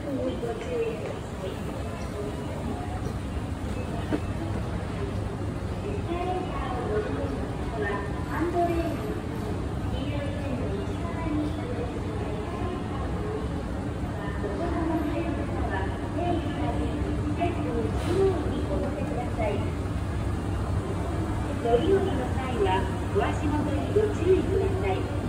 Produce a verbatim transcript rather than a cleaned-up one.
乗り降りの際は、お足元にご注意ください。